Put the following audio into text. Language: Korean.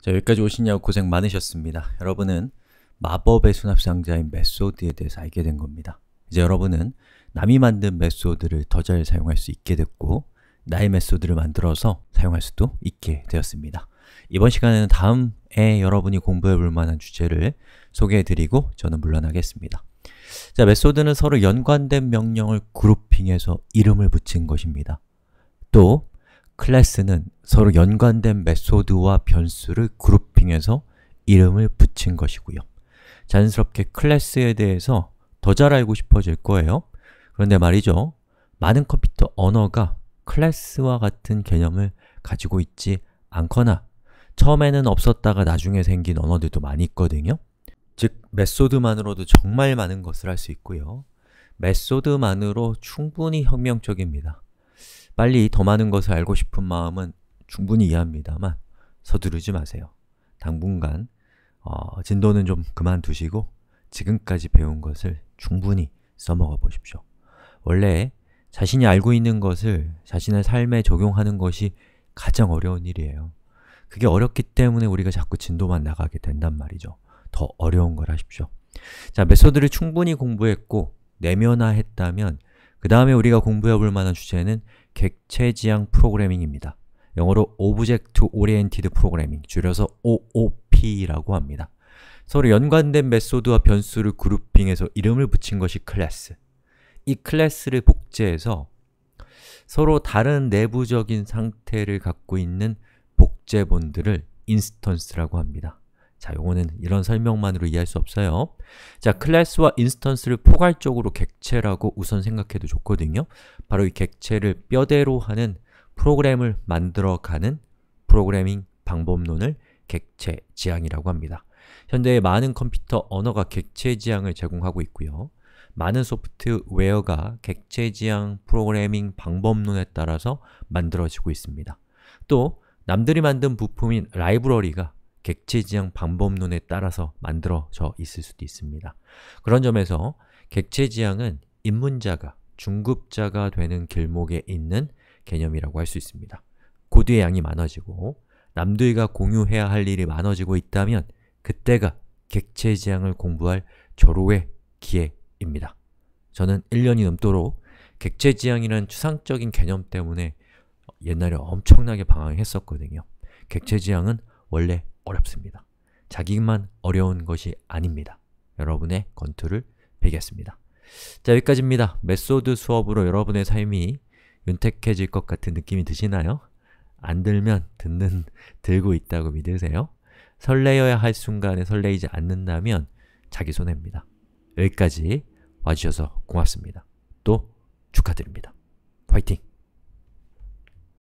자, 여기까지 오시냐고 고생 많으셨습니다. 여러분은 마법의 수납상자인 메소드에 대해서 알게 된 겁니다. 이제 여러분은 남이 만든 메소드를 더 잘 사용할 수 있게 됐고 나의 메소드를 만들어서 사용할 수도 있게 되었습니다. 이번 시간에는 다음에 여러분이 공부해 볼 만한 주제를 소개해 드리고 저는 물러나겠습니다. 자, 메소드는 서로 연관된 명령을 그룹핑해서 이름을 붙인 것입니다. 또 클래스는 서로 연관된 메소드와 변수를 그룹핑해서 이름을 붙인 것이고요. 자연스럽게 클래스에 대해서 더 잘 알고 싶어질 거예요. 그런데 말이죠, 많은 컴퓨터 언어가 클래스와 같은 개념을 가지고 있지 않거나 처음에는 없었다가 나중에 생긴 언어들도 많이 있거든요. 즉, 메소드만으로도 정말 많은 것을 할 수 있고요. 메소드만으로 충분히 혁명적입니다. 빨리 더 많은 것을 알고 싶은 마음은 충분히 이해합니다만 서두르지 마세요. 당분간 진도는 좀 그만두시고 지금까지 배운 것을 충분히 써먹어 보십시오. 원래 자신이 알고 있는 것을 자신의 삶에 적용하는 것이 가장 어려운 일이에요. 그게 어렵기 때문에 우리가 자꾸 진도만 나가게 된단 말이죠. 더 어려운 걸 하십시오. 자, 메소드를 충분히 공부했고 내면화했다면 그 다음에 우리가 공부해 볼 만한 주제는 객체지향 프로그래밍입니다. 영어로 Object Oriented Programming, 줄여서 OOP라고 합니다. 서로 연관된 메소드와 변수를 그룹핑해서 이름을 붙인 것이 클래스. 이 클래스를 복제해서 서로 다른 내부적인 상태를 갖고 있는 복제본들을 인스턴스라고 합니다. 자, 요거는 이런 설명만으로 이해할 수 없어요. 자, 클래스와 인스턴스를 포괄적으로 객체라고 우선 생각해도 좋거든요. 바로 이 객체를 뼈대로 하는 프로그램을 만들어가는 프로그래밍 방법론을 객체 지향이라고 합니다. 현대의 많은 컴퓨터 언어가 객체 지향을 제공하고 있고요. 많은 소프트웨어가 객체 지향 프로그래밍 방법론에 따라서 만들어지고 있습니다. 또 남들이 만든 부품인 라이브러리가 객체 지향 방법론에 따라서 만들어져 있을 수도 있습니다. 그런 점에서 객체 지향은 입문자가 중급자가 되는 길목에 있는 개념이라고 할 수 있습니다. 코드의 양이 많아지고 남들과 공유해야 할 일이 많아지고 있다면 그때가 객체 지향을 공부할 절호의 기회입니다. 저는 1년이 넘도록 객체 지향이라는 추상적인 개념 때문에 옛날에 엄청나게 방황했었거든요. 객체 지향은 원래 어렵습니다. 자기만 어려운 것이 아닙니다. 여러분의 건투를 빌겠습니다. 자, 여기까지입니다. 메소드 수업으로 여러분의 삶이 윤택해질 것 같은 느낌이 드시나요? 안 들면 들고 있다고 믿으세요? 설레어야 할 순간에 설레이지 않는다면 자기 손해입니다. 여기까지 와주셔서 고맙습니다. 또 축하드립니다. 화이팅!